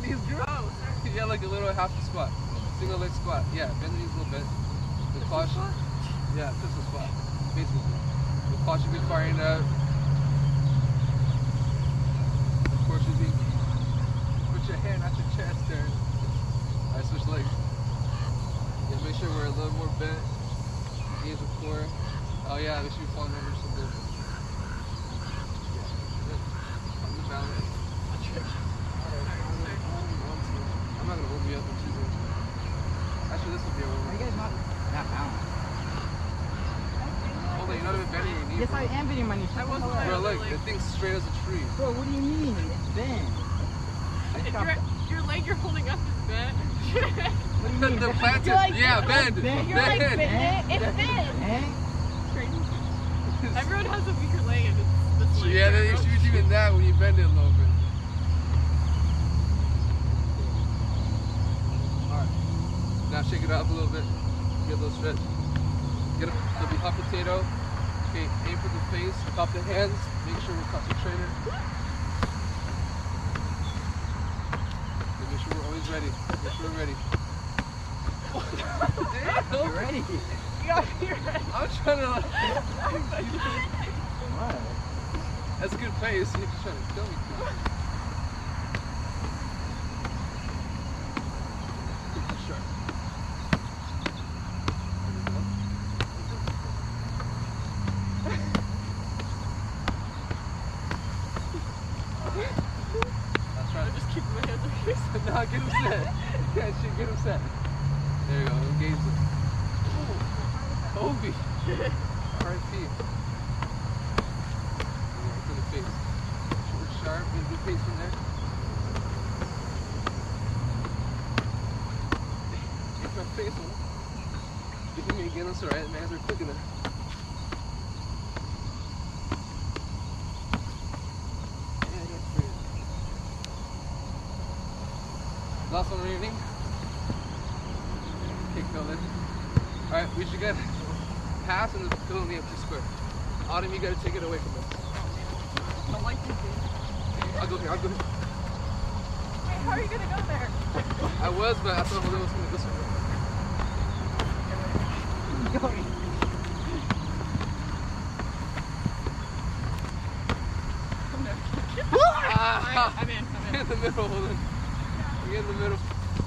knees, girl. Oh, sorry. Yeah, like a little half a squat. Single leg squat. Yeah, bend the knees a little bit. The quad should, yeah, pistol squat. Basically. The quad should be firing out. The core should be. Put your hand at your chest there. Alright, switch legs. Yeah, make sure we're a little more bent. Engage the core. Oh yeah, we should be falling over just a little bit. Yeah, on the balance. I'm not gonna hold you up in 2 minutes. Actually, this will be a little. Are you guys not that balanced? Hold on, you're not even bending your knee. Yes, bro. I am bending my knee. Bro, look, the thing's straight as a tree. Bro, what do you mean? It's bent. Your leg you're holding up is bent. What do you mean? The planted, like, yeah, bend. Your leg bent. It's bent. Crazy. Everyone has a weaker leg and it's this leg. Yeah, then you should be doing that when you bend it a little bit. Alright. Now shake it up a little bit. Get a little stretch. Get up. It'll be hot potato. Okay, aim for the face. Cup the hands. Make sure we're concentrated. Make sure we're always ready. Make sure we're ready. You're ready. You gotta be ready. I'm trying to. What? That's a good pace. You're just trying to kill me. Sure. That's right. I'm just keeping my hands like this. No, get him set. Yeah, shit, get him set. There you go. Engage them. Kobe. R.I.P. To the face. Short, sharp. Get a good pace from there. Get my face on. Give me again. That's alright. My hands are quick enough. Last one on your knee. Kick fill in. Alright, we should get pass and then fill in the empty square. Autumn, you gotta take it away from us. I don't like this game. I'll go here, I'll go here. Wait, how are you gonna go there? I was, but I thought Jose was gonna go this way. Going. I'm in. Get in the middle, hold on. Get in the middle.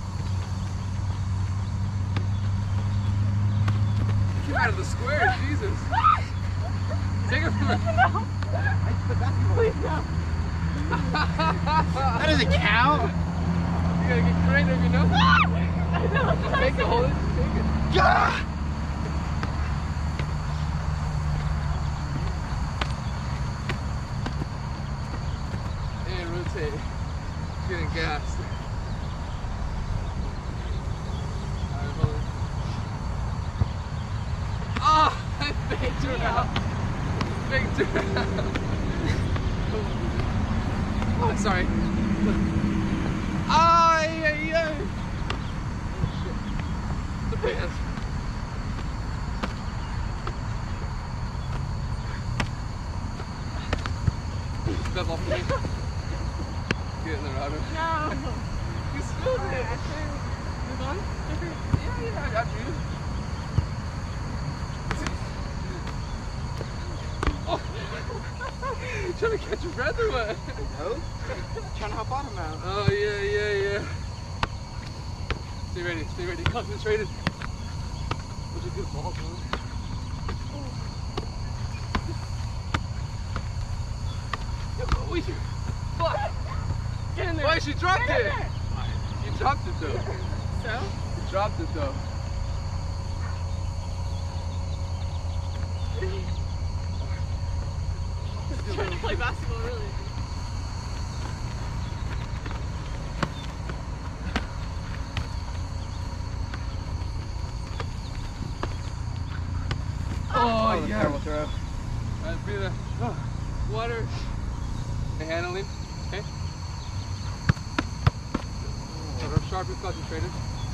Get out of the square, Jesus. Take it from her. Please no. That doesn't count. You gotta get creative, you know? Just take it, hold it, just take it. Yeah. And rotate. Getting gassed. Alright, hold it. Ah! I faked her out. Faked her out. Oh, sorry. Ay, ay, ay. Oh, shit. The pants. Step off me. Get in the rudder. No. You spilled it. Move on? Yeah, I got you. Oh. You trying to catch your breath or what? No. Trying to help Autumn out. Oh, yeah. Stay ready. Concentrated. Those are good balls, man. Oh, fuck. Get in there. Why, she dropped it. You dropped it, though. So? You dropped it, though. Trying to play basketball, really. Oh, yeah. terrible throw. Alright, breathe in. Water. The handling. Okay. Start off sharp and concentrated.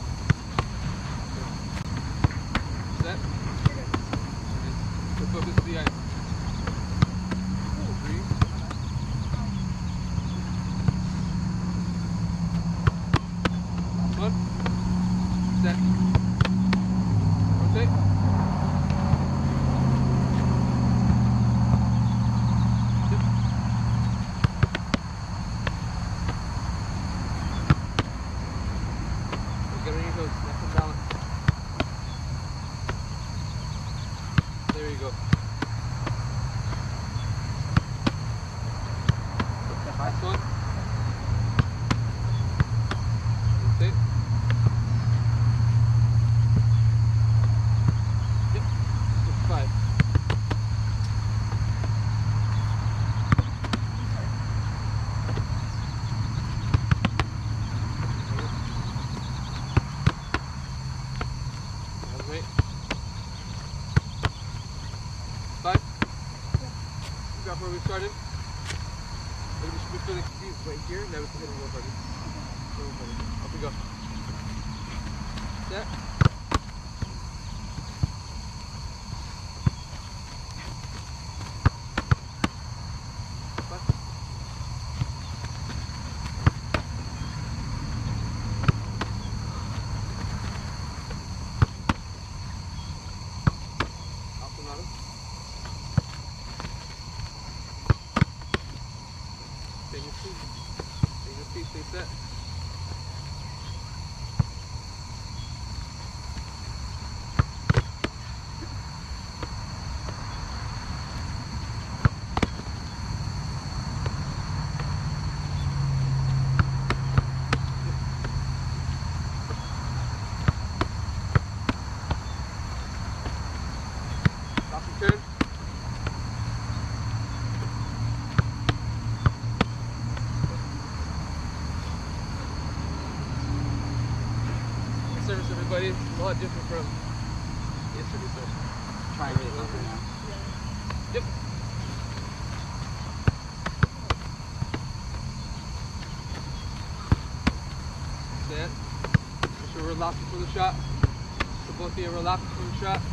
Set. So focus to the ice. Breathe. started. We're going to be feeling confused right here. Now we can hit it real hard. Real hard. Off we go. Set. Autum-Tarin. Stay in your seat. Stay in your seat. Stay set. Autum-Tarin. Service, everybody. It's a lot different from yesterday's session. Trying really hard right now. Yep. Set. Make sure we're locked before the shot. So both of you are locked before the shot.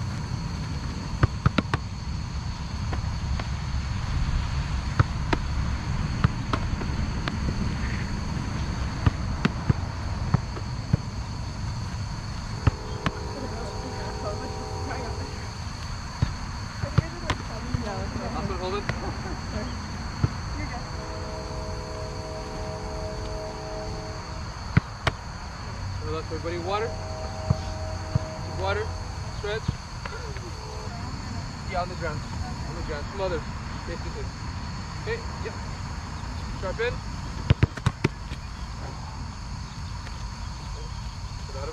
Autum-Tarin-Holden. Relax, everybody. Water. Water. Stretch. Yeah, on the ground. On the ground. Smother. Basically. Okay. Yep. Sharp in. Got him.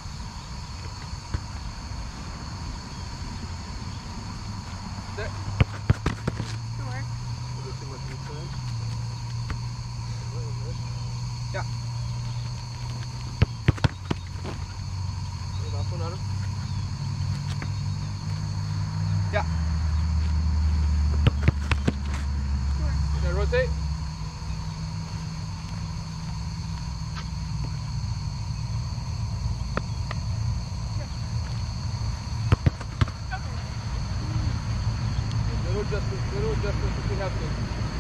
Set. Too much inside. Yeah. Last one, Autumn. Yeah. Now rotate. Little adjustments if we have to.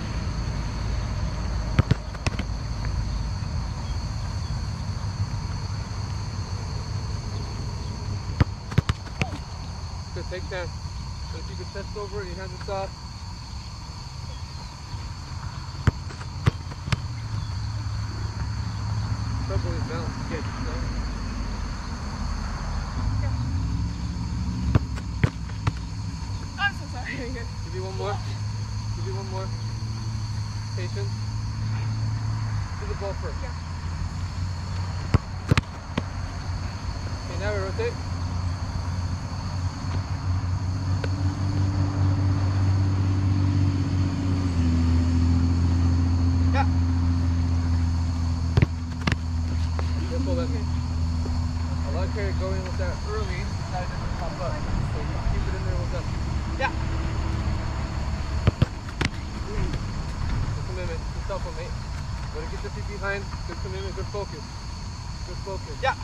Good, take 10. So if you could test over it, your hands are soft. Trouble is balance. Good. I'm so sorry. Give you one more. Give you one more. Patience. Do the ball first. Yeah. Okay, now we rotate. Yeah. Simple then. I like how you're going with that early. Now it doesn't pop up. So you keep it in there with that. Yeah. Good commitment. Good self one, mate. Gotta get the feet behind. Good commitment. Good focus. Good focus. Yeah.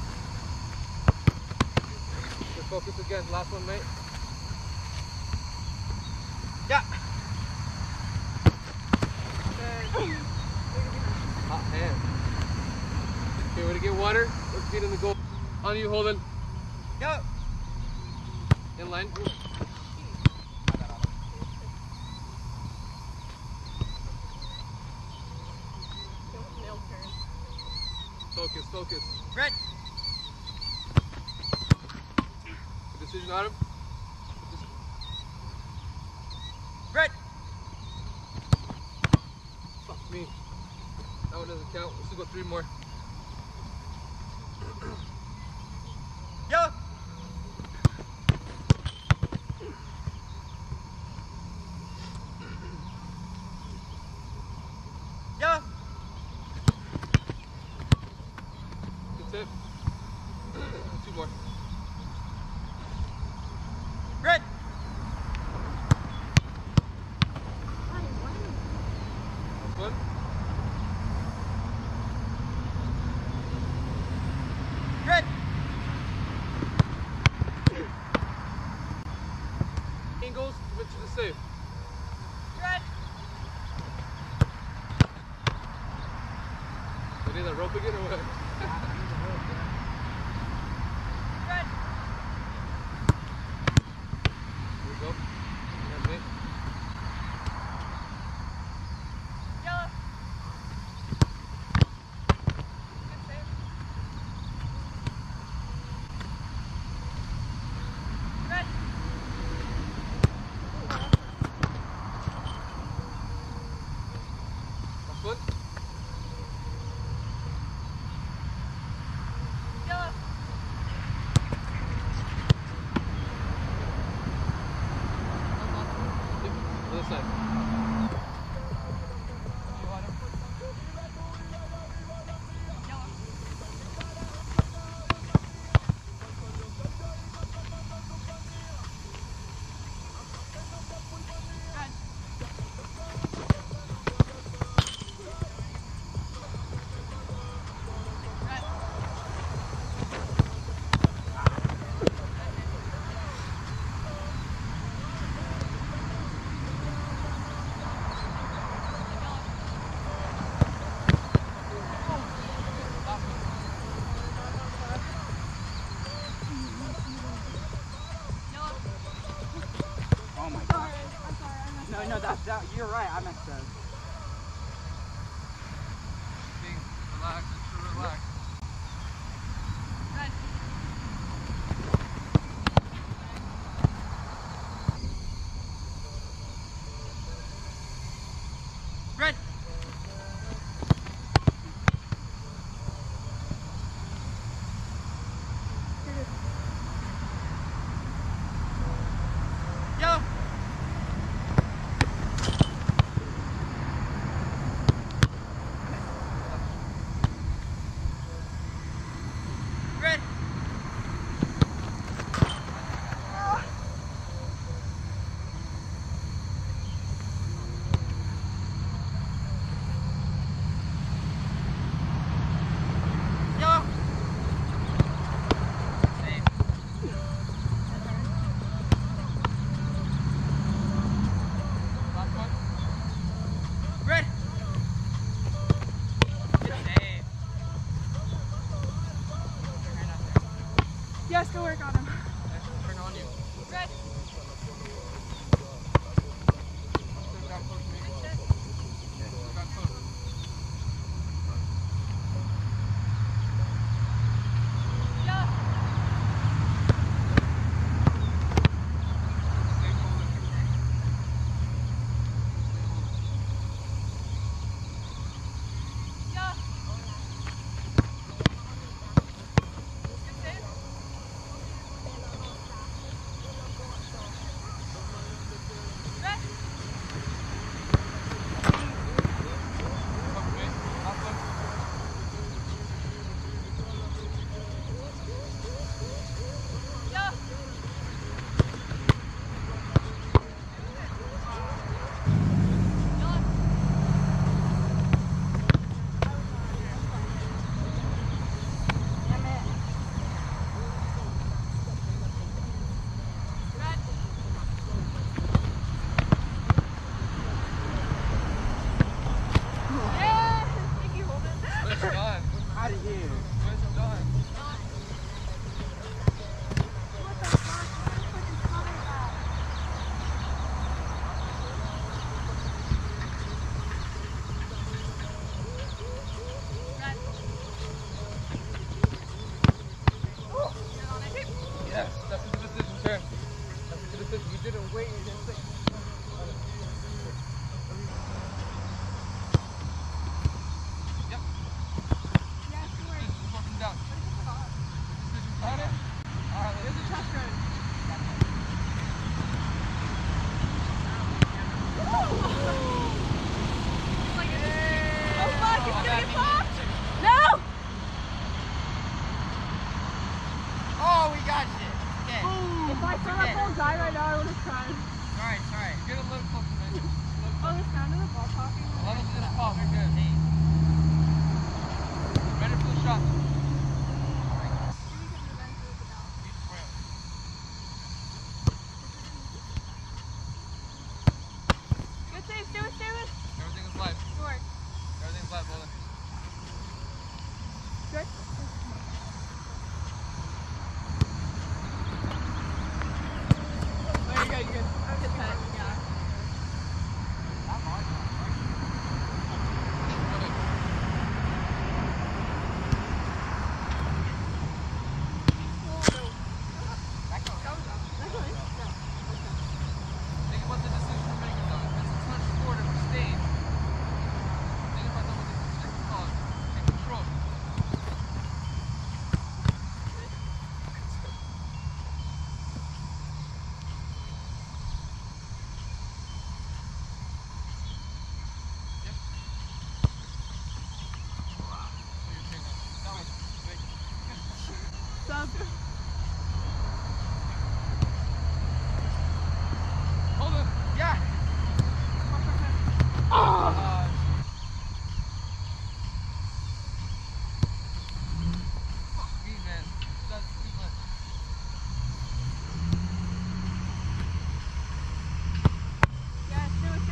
Good focus again. Last one, mate. Yeah. Hot hand. Okay, we're gonna get water. Let's get in the goal. On you, Holden. Go. In line. Focus, focus. Red. Good decision, Autumn. Red. Fuck me. That one doesn't count. Let's go 3 more. Yo. Yo. Good tip. 2 more. Red. that rope again or what? Red. Here we go. That's it. Yellow. Good save. Red. Last one. Yellow. Other side. Yellow. Red. Red. Yellow. Oh my Sorry, god. I'm sorry, I messed up. No, that, you're right. I messed up. Being relaxed, just relax. Red. Red. Yellow. Red. Yellow. Last one. Red. Good save. Yes, go work on him. Turn on you. Red. Step down close to me. Good Step down close. Yellow. Stay forward. Yellow. Good save. Red. Come to me. Last one. Yellow. Yellow. Red. Yeah! Thank you, Holden. Where's Don? Out of here. Where's Don? What the fuck? What the fuck is Connor about? Red. You're on it. Yes, that's a good decision, turn. That's a good decision. You didn't wait and didn't think. Yep. Yes, out there. Hold on. Yeah. Oh. Fuck me, man. That's too much. Yeah, do it.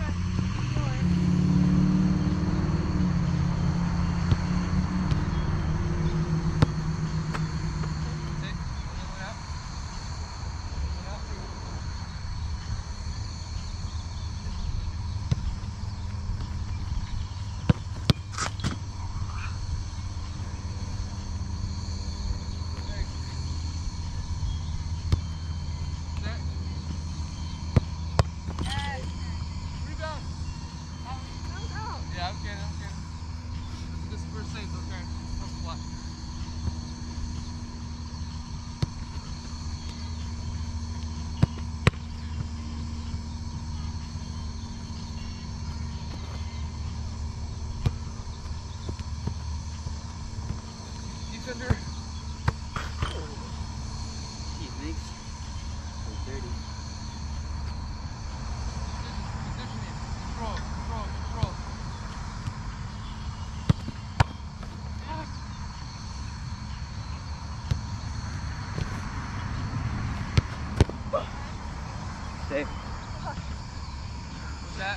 Yeah, I'm kidding. This is first save, okay? That's flat. He's under. Jeez, Mix. So dirty. Positioning. Control. Safe. What's that?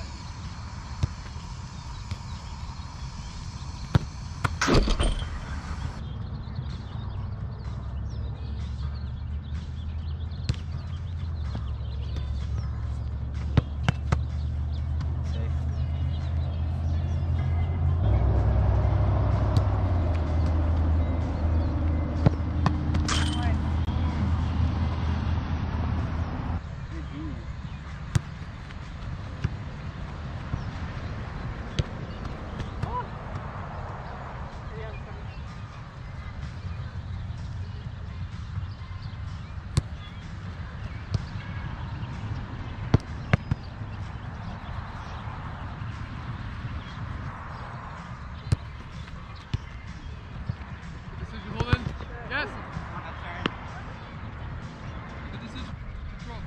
Safe. Decision, Holden. Yes. The decision. Control.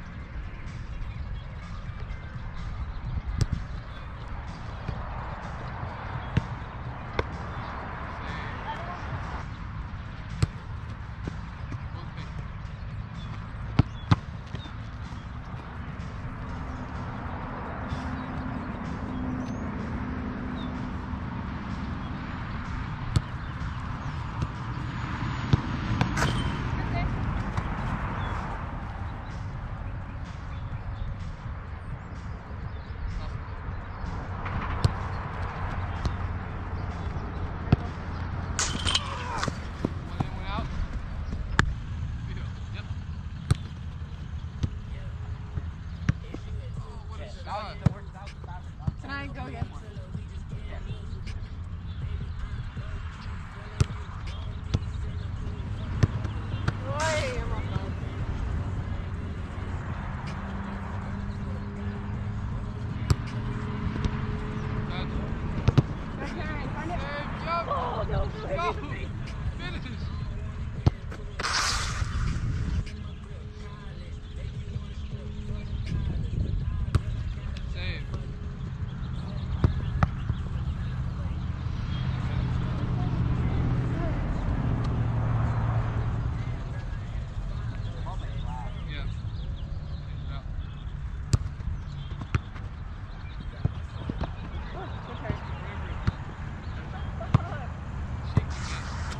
Can I go again? Boy, I'm on phone. Oh, no, Finish. Save. Yeah. Okay. Shake the game.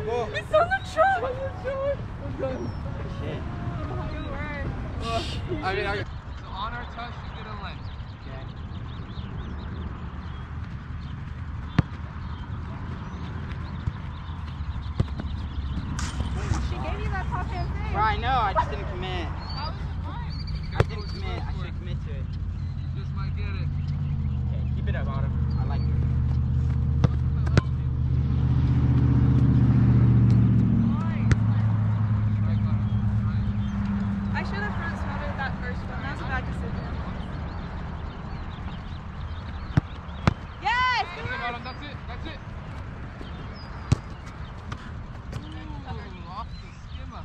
Go. It's on the truck! Shit. Good work. So on our touch, you get a length. Okay. She gave you that top hand thing. Bro, I know, I just didn't commit. That was fine. I didn't commit. I should commit to it. Just might get it. Okay, keep it up, Autumn. I like it. I should have front sweated that first one. That was a bad decision. Yes! That's it, Autumn. That's it. That's it. Ooh, off the skimmer.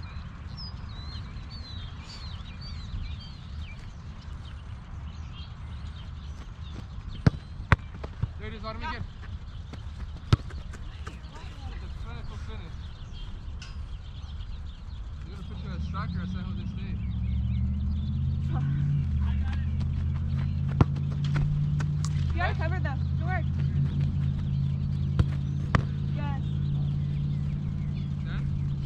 There it is, Autumn, again. It's a clinical finish. You're gonna put you as striker or San Jose State. You got it covered though. Good work. Yes. Done?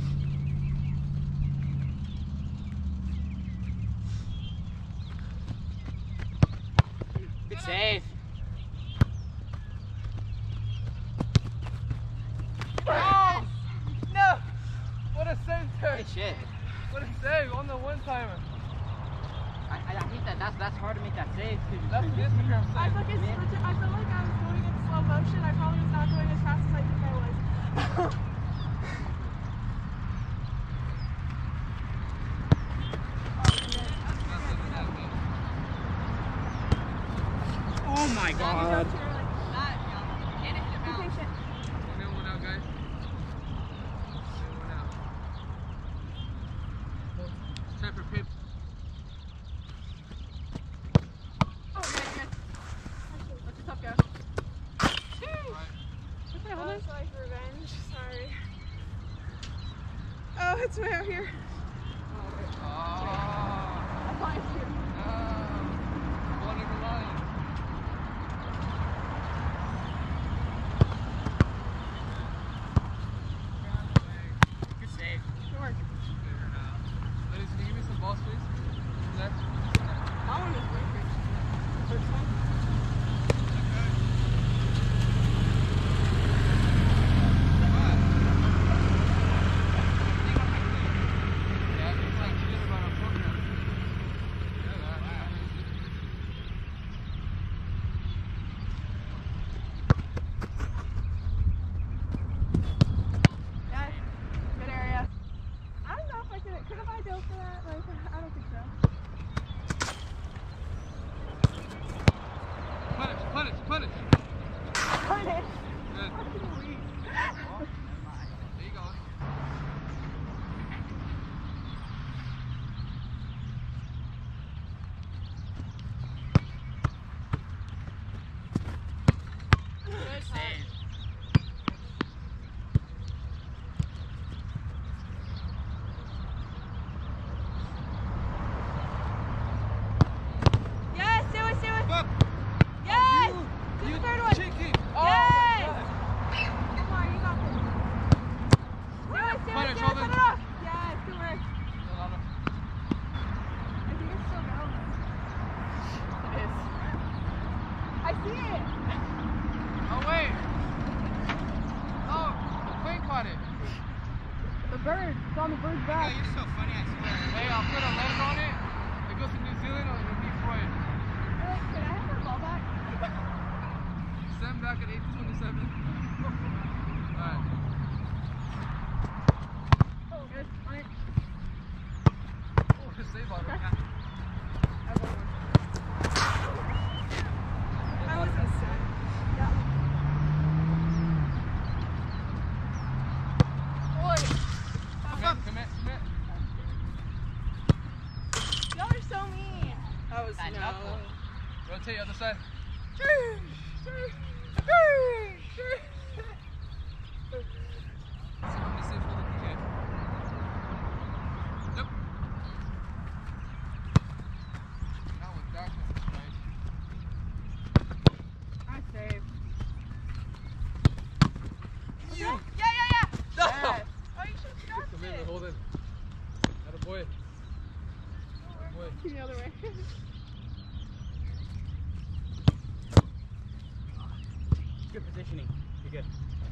Good save. Oh! No! What a save, Terry. Good shit. What a save on the one-timer. I hate that. That's hard to make that save. That's the Instagram I save. feel like I was going in slow motion. I probably was not going as fast as I think I was. Oh my god. Be patient. One out, guys. One out. Time for paper. Oh, good. What's your top go? Alright. Okay, hold on. That's like revenge. Sorry. Oh, it's way out here. Oh. I'm fine too. One of the line. Good save. Good work. Ladies, can you give me some balls, please? Left. That one was way great. First one. Yeah, good area. I don't know if I could have I dove for that? Like, I don't think so. Punish. Punish. Good. Fucking weak. There you go. Good Save. Yes, do it. Fuck. Yes! Do You the third one. cheeky. Yes! God. Come on, you got this. Punish, Do it. hold Cut it. it off. Yes, good work. No, no, no. I think it's still going. It is. I see it. Oh, wait. Oh, the plane caught it. The bird. It's on the bird's Yeah, back. you're so funny, I swear. Hey, I'll put a letter on it. It goes to New Zealand or it'll be Freud. Can I have the ball back? Send back at 8:27. Alright. Oh, good. On it. Oh, good save on it. I have one more. I wasn't sick. Yeah. Boy. Commit. Y'all are so mean. That was That knuckle. Rotate other side. See how many saves will you get. Yep. Now with darkness is right. I saved. You! Yeah. No! Yes. The other way. Good positioning. You're good.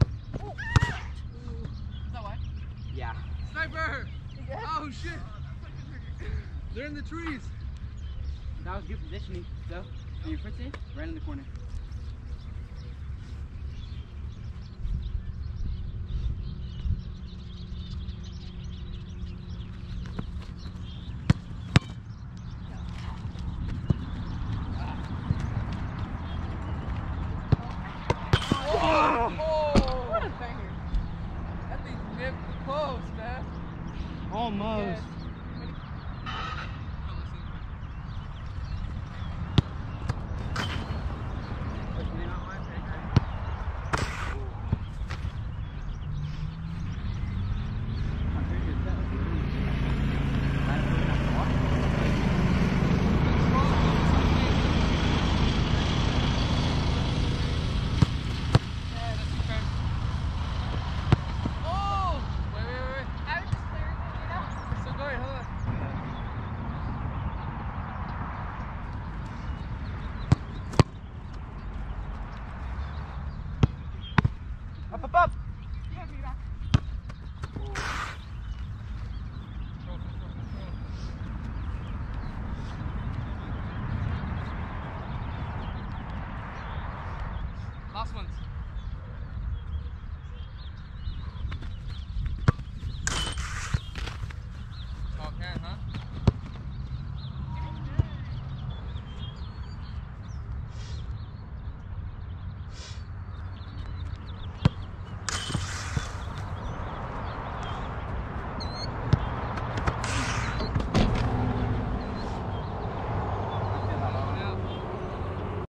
Is that why? Yeah. Sniper! You good? Oh shit! They're in the trees. That was good positioning. So, when your foot's in, right in the corner. What a banger. That thing nipped close, man. Almost. Good. Oh! Wait. I was just clearing it, you know? Still going, hold on. Up. You have me back. Last ones.